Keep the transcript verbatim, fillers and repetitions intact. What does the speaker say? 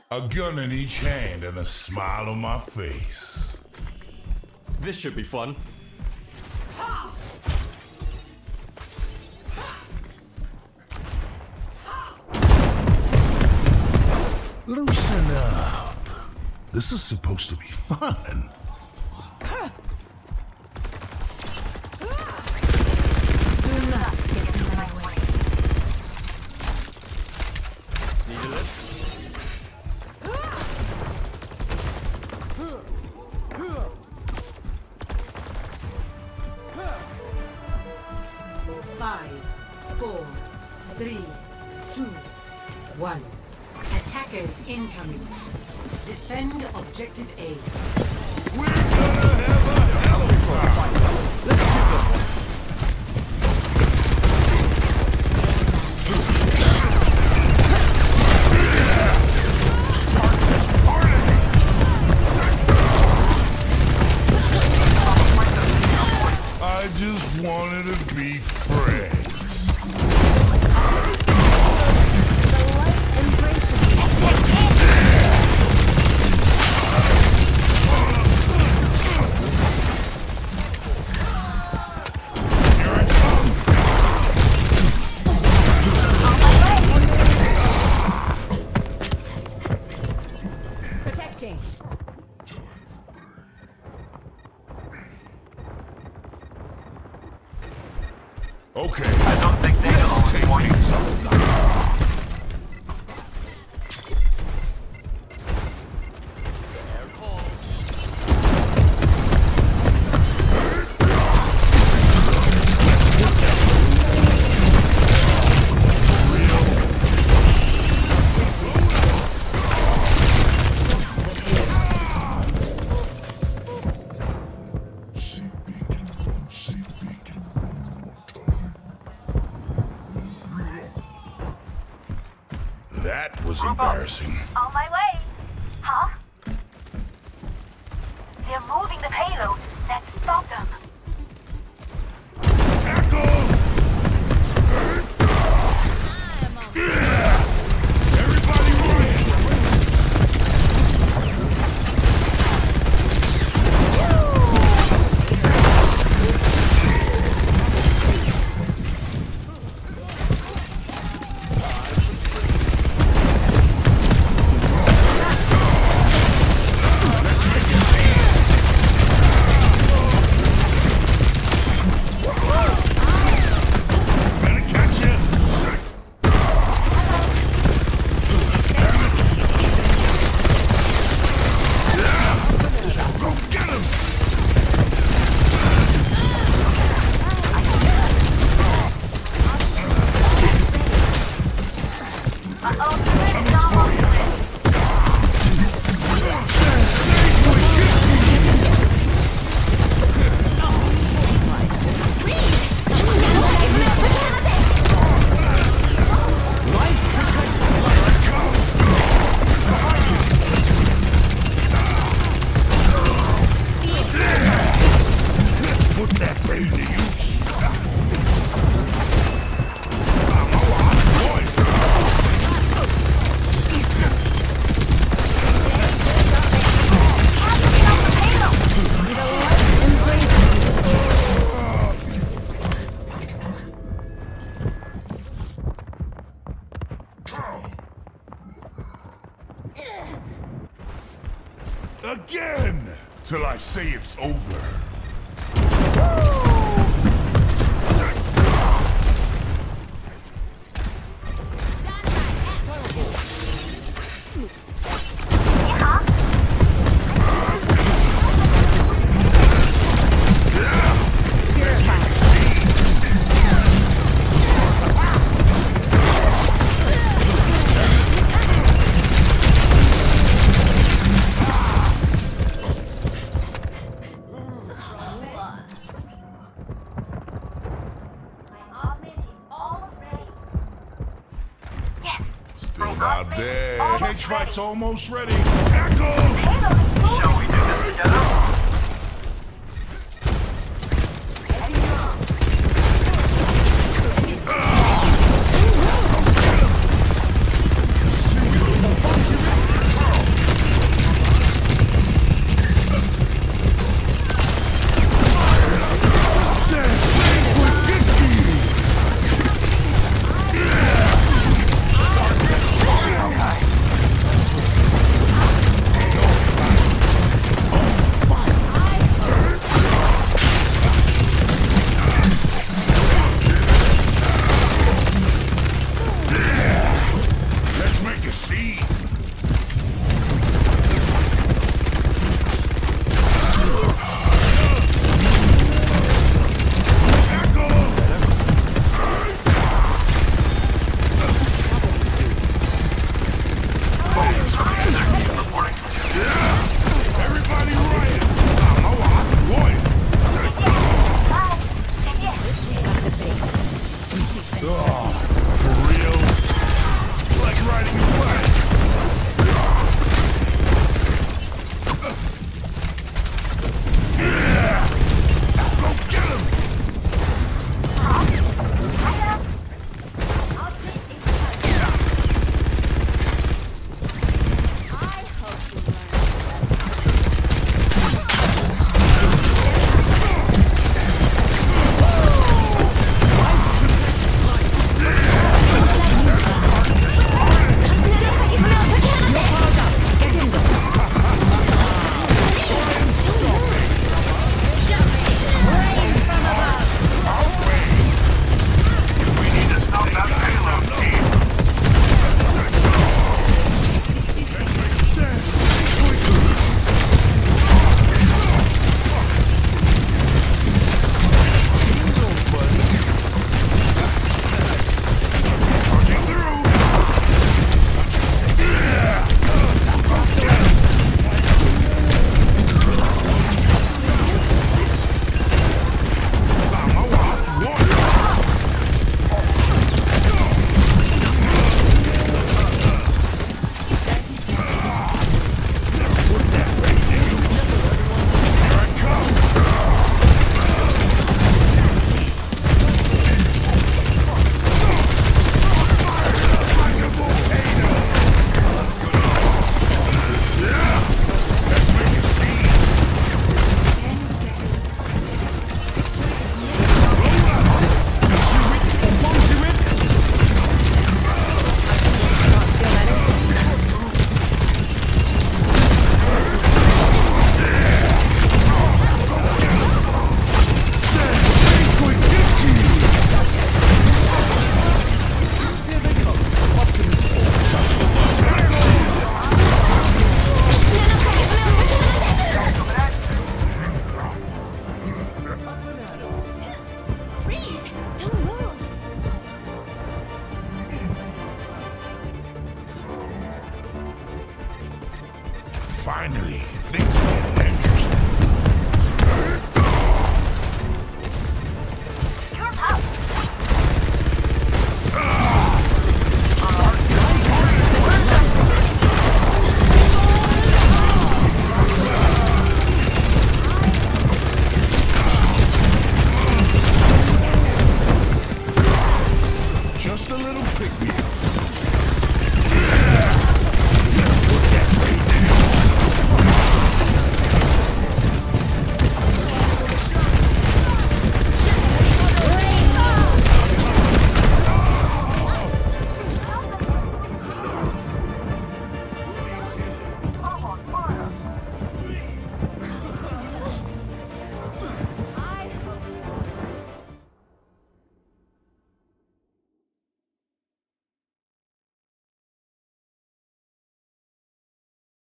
A gun in each hand and a smile on my face. This should be fun. Loosen up. This is supposed to be fun. Do not get in my way. Need a lift? Five, four, three, two, one. Attackers incoming. Defend objective A. We're gonna have a hell of a time. Let's keep them one. Start this party. I just wanted to be friends. Protecting. Okay. I don't think they know Let's take what things up. That was embarrassing. On my way. Huh? They're moving the payload. Let's stop them. Tackle! Everybody run! Better catch him! Go get him! Uh-oh, threat is almost ready. Put that thing to use. Again! Till I say it's over. Still not dead. Cage fight's almost ready. Tackle! Shall we do this together? Ah! Finally, things get